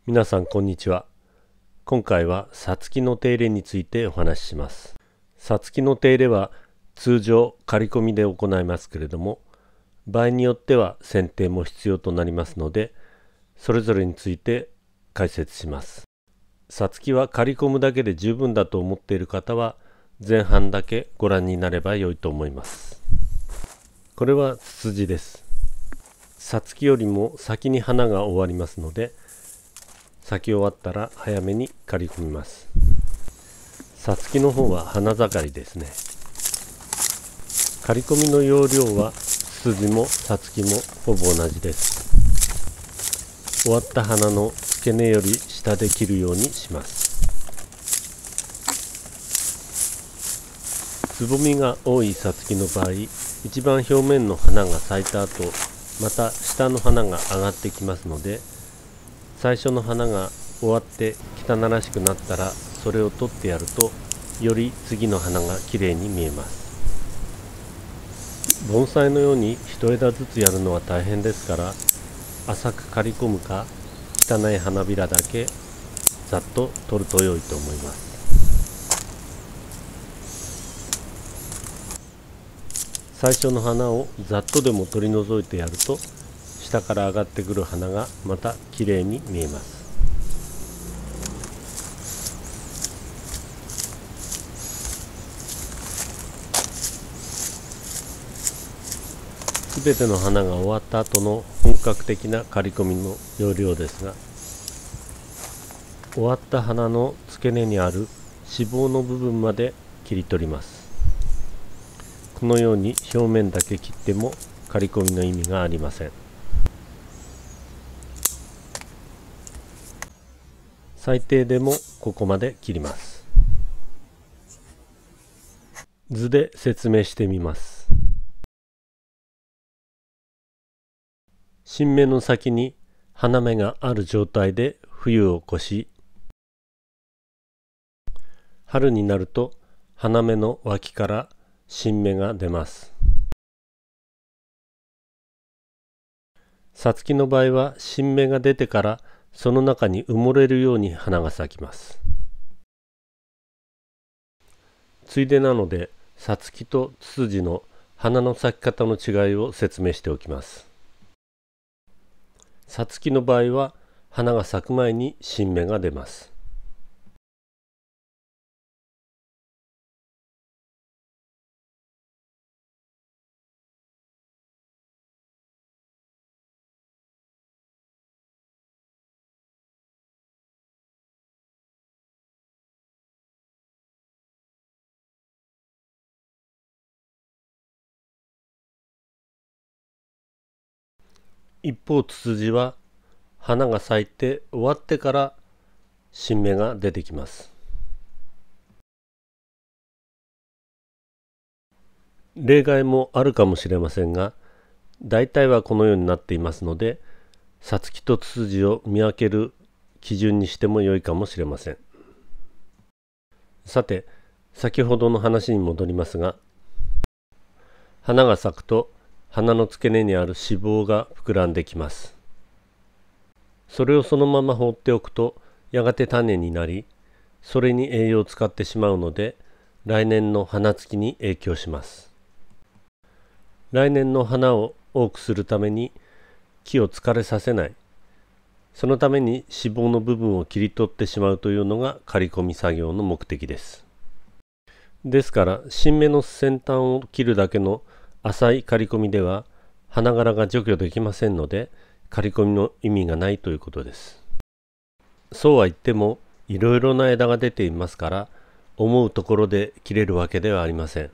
皆さんこんにちは。今回はさつきの手入れについてお話しします。さつきの手入れは通常刈り込みで行いますけれども、場合によっては剪定も必要となりますので、それぞれについて解説します。さつきは刈り込むだけで十分だと思っている方は、前半だけご覧になれば良いと思います。これはツツジです。さつきよりも先に花が終わりますので、咲き終わったら早めに刈り込みます。さつきの方は花盛りですね。刈り込みの要領はツツジもさつきもほぼ同じです。終わった花の付け根より下で切るようにします。つぼみが多いさつきの場合、一番表面の花が咲いた後、また下の花が上がってきますので、最初の花が終わって汚らしくなったらそれを取ってやると、より次の花がきれいに見えます。盆栽のように一枝ずつやるのは大変ですから、浅く刈り込むか汚い花びらだけざっと取ると良いと思います。最初の花をざっとでも取り除いてやると、下から上がってくる花がまたきれいに見えます。すべての花が終わった後の本格的な刈り込みの要領ですが、終わった花の付け根にある脂肪の部分まで切り取ります。このように表面だけ切っても刈り込みの意味がありません。最低でもここまで切ります。図で説明してみます。新芽の先に花芽がある状態で冬を越し、春になると花芽の脇から新芽が出ます。さつきの場合は新芽が出てからその中に埋もれるように花が咲きます。ついでなので、さつきとツツジの花の咲き方の違いを説明しておきます。さつきの場合は花が咲く前に新芽が出ます。一方ツツジは花が咲いて終わってから新芽が出てきます。例外もあるかもしれませんが、大体はこのようになっていますので、さつきとツツジを見分ける基準にしても良いかもしれません。さて、先ほどの話に戻りますが、花が咲くと花の付け根にある脂肪が膨らんできます。それをそのまま放っておくとやがて種になり、それに栄養を使ってしまうので、来年の花つきに影響します。来年の花を多くするために木を疲れさせない、そのために脂肪の部分を切り取ってしまうというのが刈り込み作業の目的です。ですから新芽の先端を切るだけの浅い刈り込みでは花柄が除去できませんので、刈り込みの意味がないということです。そうは言ってもいろいろな枝が出ていますから、思うところで切れるわけではありません。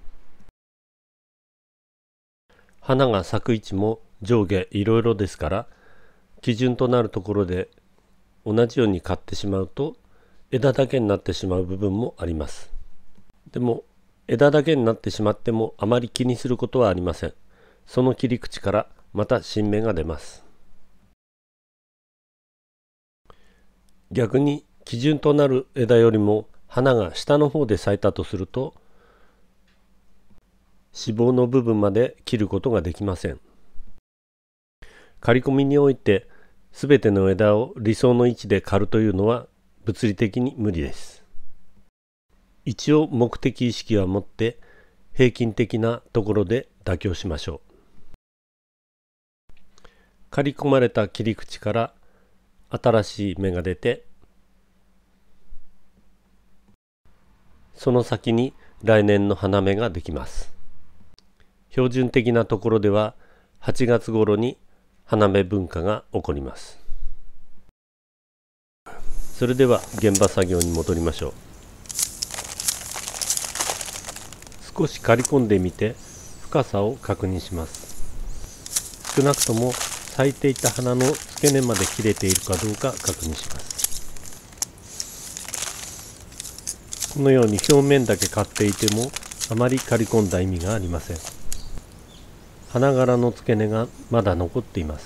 花が咲く位置も上下いろいろですから、基準となるところで同じように刈ってしまうと枝だけになってしまう部分もあります。でも枝だけになってしまってもあまり気にすることはありません。その切り口からまた新芽が出ます。逆に基準となる枝よりも花が下の方で咲いたとすると、脂肪の部分まで切ることができません。刈り込みにおいてすべての枝を理想の位置で刈るというのは物理的に無理です。一応目的意識は持って平均的なところで妥協しましょう。刈り込まれた切り口から新しい芽が出て、その先に来年の花芽ができます。標準的なところでは8月頃に花芽分化が起こります。それでは現場作業に戻りましょう。少し刈り込んでみて深さを確認します。少なくとも咲いていた花の付け根まで切れているかどうか確認します。このように表面だけ刈っていてもあまり刈り込んだ意味がありません。花柄の付け根がまだ残っています。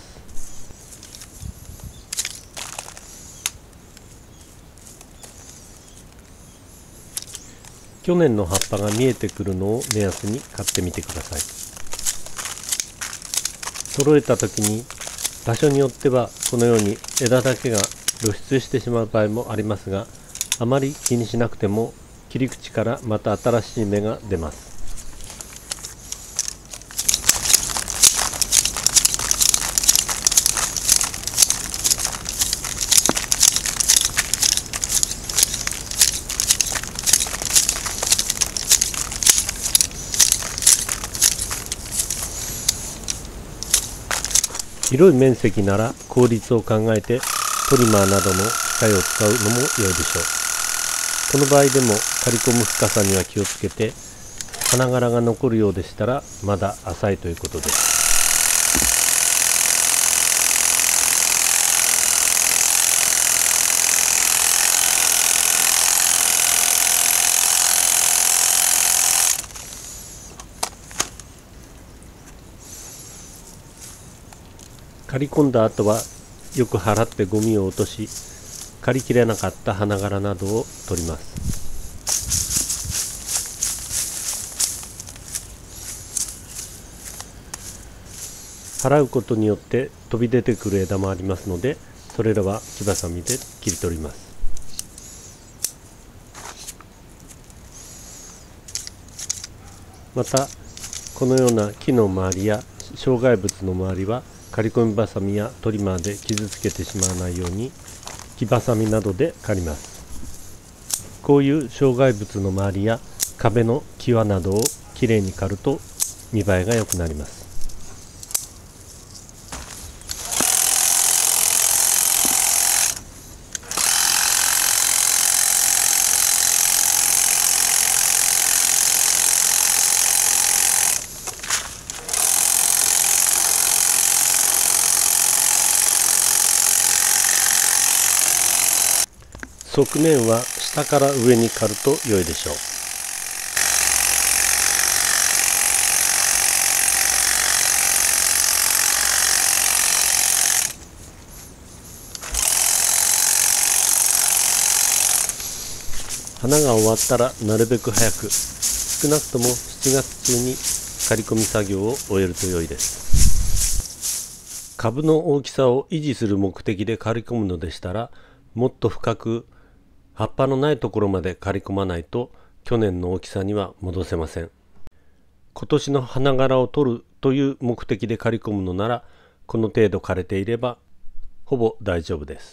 去年の葉っぱが見えてくるのを目安に刈ってみてください。揃えた時に場所によってはこのように枝だけが露出してしまう場合もありますが、あまり気にしなくても切り口からまた新しい芽が出ます。広い面積なら効率を考えてトリマーなどの機械を使うのも良いでしょう。この場合でも刈り込む深さには気をつけて、花柄が残るようでしたらまだ浅いということです。刈り込んだ後はよく払ってゴミを落とし、刈りきれなかった花柄などを取ります。払うことによって飛び出てくる枝もありますので、それらは木ばさみで切り取ります。またこのような木の周りや障害物の周りは刈り込みばさみやトリマーで傷つけてしまわないように木ばさみなどで刈ります。こういう障害物の周りや壁の際などをきれいに刈ると見栄えが良くなります。側面は下から上に刈ると良いでしょう。花が終わったらなるべく早く、少なくとも7月中に刈り込み作業を終えると良いです。株の大きさを維持する目的で刈り込むのでしたら、もっと深く葉っぱのないところまで刈り込まないと去年の大きさには戻せません。今年の花柄を取るという目的で刈り込むのなら、この程度枯れていればほぼ大丈夫です。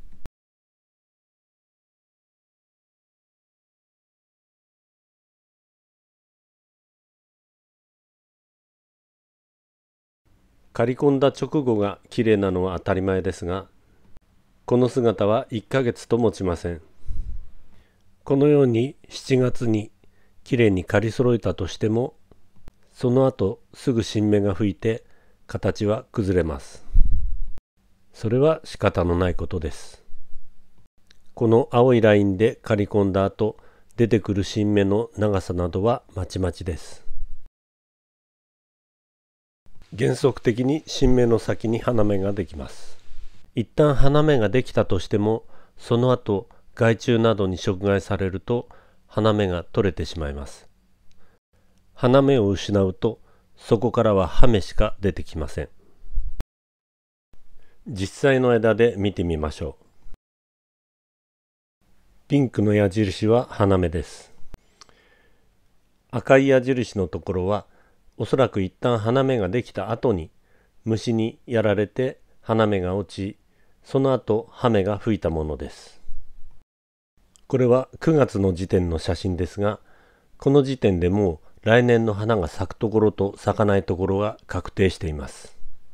刈り込んだ直後がきれいなのは当たり前ですが、この姿は1ヶ月と持ちません。このように7月にきれいに刈り揃えたとしても、その後すぐ新芽が吹いて形は崩れます。それは仕方のないことです。この青いラインで刈り込んだ後出てくる新芽の長さなどはまちまちです。原則的に新芽の先に花芽ができます。一旦花芽ができたとしても、その後害虫などに食害されると花芽が取れてしまいます。花芽を失うとそこからは葉芽しか出てきません。 実際の枝で見てみましょう。ピンクの矢印は花芽です。赤い矢印のところはおそらく一旦花芽ができた後に虫にやられて花芽が落ち、その後葉芽が吹いたものです。これは9月の時点の写真ですが、この時点でもう来年の花が咲くところと咲かないところが確定しています。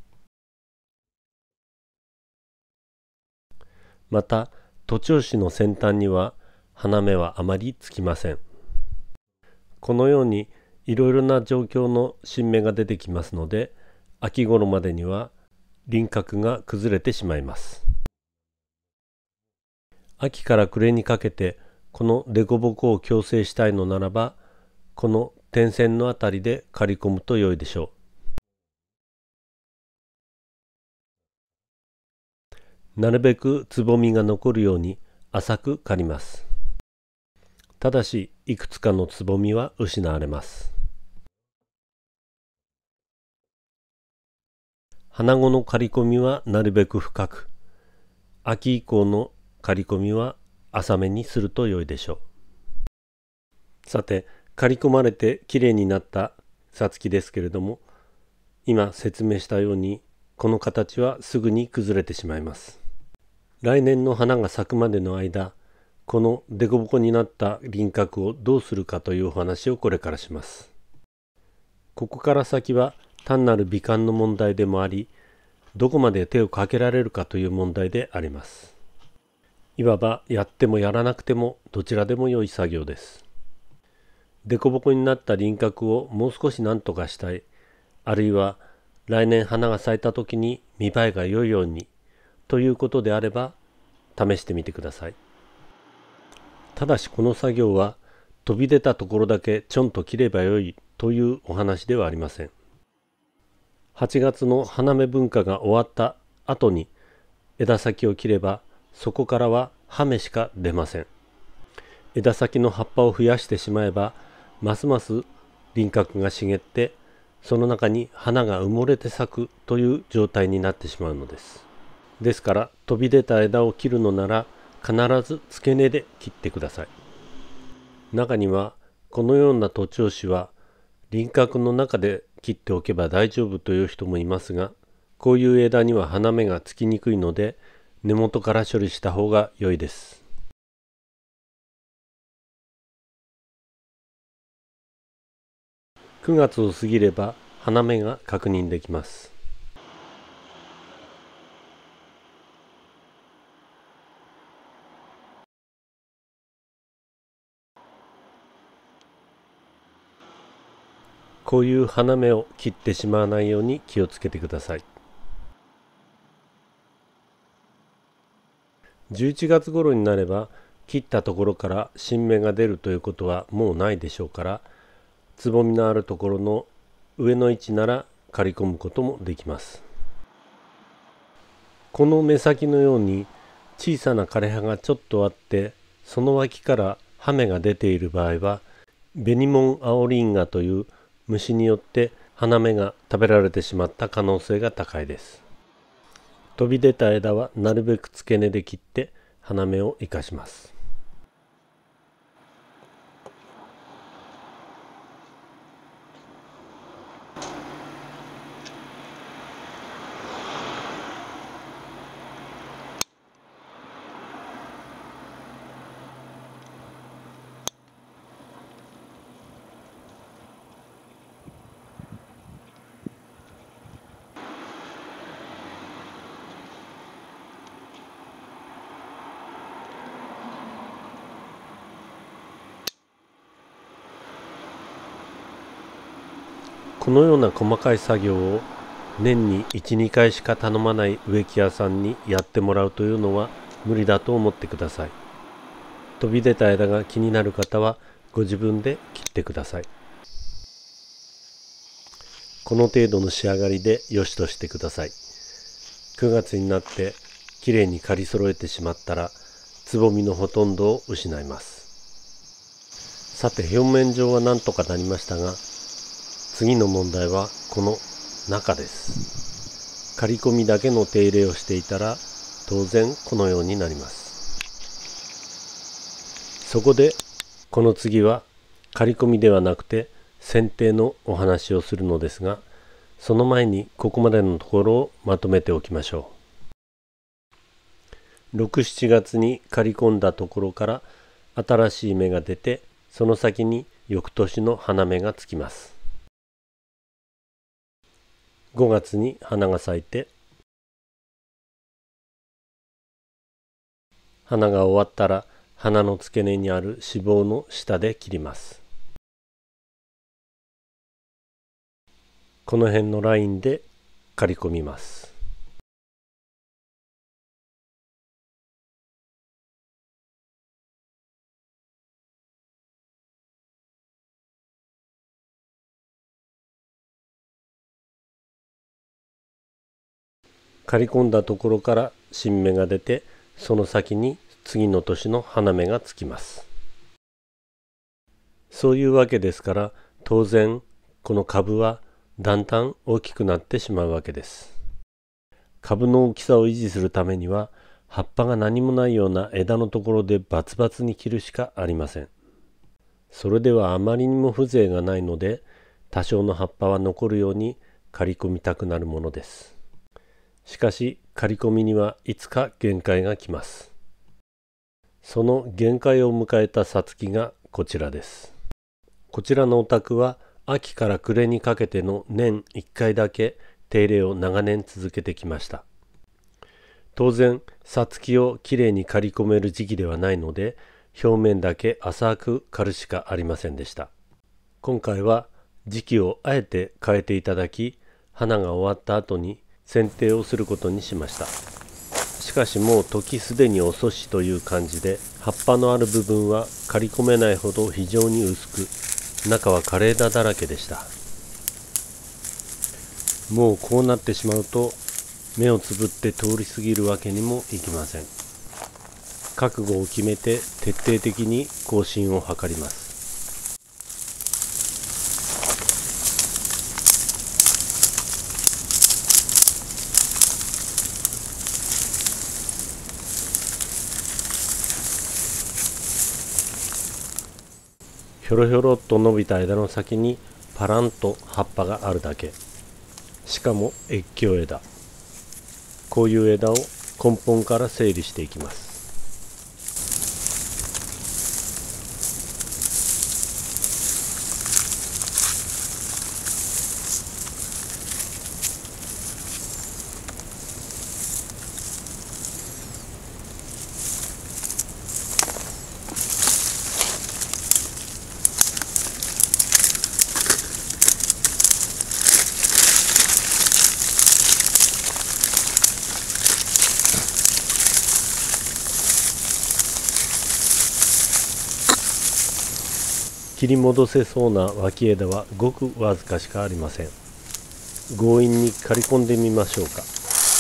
また、徒長枝の先端には花芽はあまりつきません。このようにいろいろな状況の新芽が出てきますので、秋頃までには輪郭が崩れてしまいます。秋から暮れにかけてこの凸凹を矯正したいのならば、この点線のあたりで刈り込むと良いでしょう。なるべくつぼみが残るように浅く刈ります。ただし、いくつかのつぼみは失われます。花後の刈り込みはなるべく深く、秋以降の刈り込みは浅めにすると良いでしょう。さて、刈り込まれてきれいになったさつきですけれども、今説明したようにこの形はすぐに崩れてしまいます。来年の花が咲くまでの間、この凸凹になった輪郭をどうするかというお話をこれからします。ここから先は単なる美観の問題でもあり、どこまで手をかけられるかという問題であります。いわばやってもやらなくてもどちらでも良い作業です。凸凹になった輪郭をもう少し何とかしたい、あるいは来年花が咲いた時に見栄えが良いようにということであれば試してみてください。ただしこの作業は飛び出たところだけちょんと切ればよいというお話ではありません。8月の花芽文化が終わった後に枝先を切れば、そこからは葉芽しか出ません。枝先の葉っぱを増やしてしまえば、ますます輪郭が茂って、その中に花が埋もれて咲くという状態になってしまうのです。ですから飛び出た枝を切るのなら必ず付け根で切ってください。中にはこのような徒長枝は輪郭の中で切っておけば大丈夫という人もいますが、こういう枝には花芽がつきにくいので根元から処理した方が良いです。9月を過ぎれば花芽が確認できます。こういう花芽を切ってしまわないように気をつけてください。11月頃になれば切ったところから新芽が出るということはもうないでしょうから、つぼみのあるところの上の位置なら刈り込むこともできます。この目先のように小さな枯れ葉がちょっとあって、その脇から葉芽が出ている場合は、ベニモンアオリンガという虫によって花芽が食べられてしまった可能性が高いです。飛び出た枝はなるべく付け根で切って花芽を生かします。このような細かい作業を年に1、2回しか頼まない植木屋さんにやってもらうというのは無理だと思ってください。飛び出た枝が気になる方はご自分で切ってください。この程度の仕上がりでよしとしてください。9月になってきれいに刈り揃えてしまったらつぼみのほとんどを失います。さて、表面上は何とかなりましたが、次の問題はこの中です。 刈り込みだけの手入れをしていたら当然このようになります。そこでこの次は刈り込みではなくて剪定のお話をするのですが、その前にここまでのところをまとめておきましょう。6、7月に刈り込んだところから新しい芽が出て、その先に翌年の花芽がつきます。5月に花が咲いて、花が終わったら花の付け根にある脂肪の下で切ります。この辺のラインで刈り込みます。刈り込んだところから新芽が出て、その先に次の年の花芽がつきます。そういうわけですから、当然この株はだんだん大きくなってしまうわけです。株の大きさを維持するためには、葉っぱが何もないような枝のところでバツバツに切るしかありません。それではあまりにも風情がないので、多少の葉っぱは残るように刈り込みたくなるものです。しかし刈り込みにはいつか限界が来ます。その限界を迎えたさつきがこちらです。こちらのお宅は秋から暮れにかけての年1回だけ手入れを長年続けてきました。当然さつきをきれいに刈り込める時期ではないので、表面だけ浅く刈るしかありませんでした。今回は時期をあえて変えていただき、花が終わった後に剪定をすることにしました。しかしもう時すでに遅しという感じで、葉っぱのある部分は刈り込めないほど非常に薄く、中は枯れ枝だらけでした。もうこうなってしまうと、目をつぶって通り過ぎるわけにもいきません。覚悟を決めて徹底的に更新を図ります。ひょろひょろっと伸びた枝の先にパランと葉っぱがあるだけ。しかも越境枝。こういう枝を根本から整理していきます。切り戻せそうな脇枝はごくわずかしかありません。強引に刈り込んでみましょうか。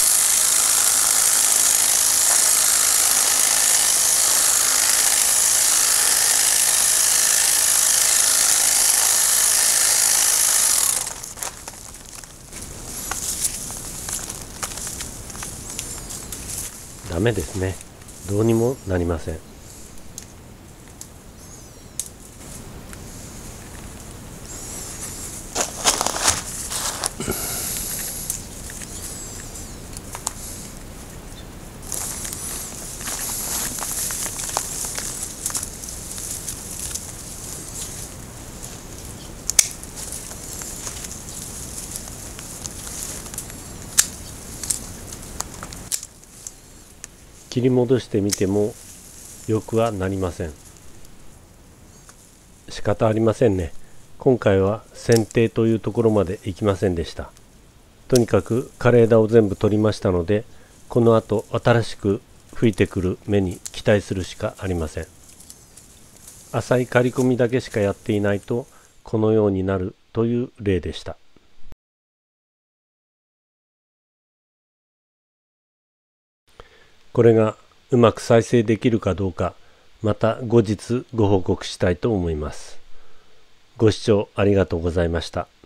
ダメですね。どうにもなりません。切り戻してみてもよくはなりません。仕方ありませんね。今回は剪定というところまで行きませんでした。とにかく枯れ枝を全部取りましたので、この後新しく吹いてくる芽に期待するしかありません。浅い刈り込みだけしかやっていないとこのようになるという例でした。これがうまく再生できるかどうか、また後日ご報告したいと思います。ご視聴ありがとうございました。